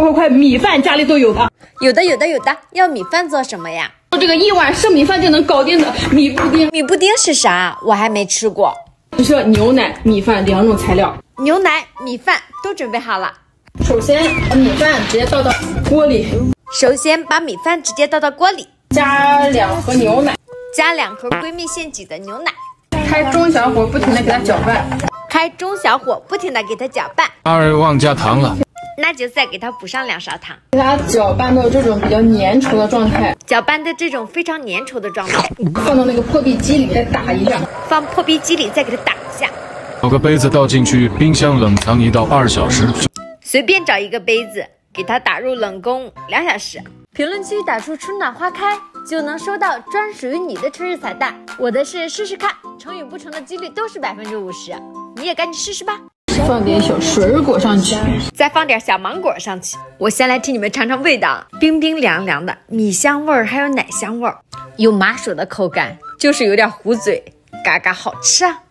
快，米饭家里都有的。 有的。要米饭做什么呀？ 做这个1碗生米饭就能搞定的米布丁。 米布丁是啥？我还没吃过。 只需要牛奶、米饭2种材料。 牛奶、米饭都准备好了。 首先把米饭直接倒到锅里，加2盒牛奶， 加2盒闺蜜现挤的牛奶， 开中小火不停的给它搅拌。 2忘加糖了。 那就再给它补上2勺糖， 给它搅拌到这种比较粘稠的状态， 非常粘稠的状态， 放到那个破壁机里再打一下， 再给它打一下。 找个杯子倒进去，冰箱冷藏1到2小时。 随便找一个杯子，给它打入冷宫2小时。评论区打出春暖花开，就能收到专属于你的春日彩蛋。我的是试试看，成与不成的几率都是50%，你也赶紧试试吧。 放点小水果上去， 再放点小芒果上去。我先来替你们尝尝味道，冰冰凉凉的，米香味儿还有奶香味儿，有麻薯的口感，就是有点糊嘴，嘎嘎好吃啊！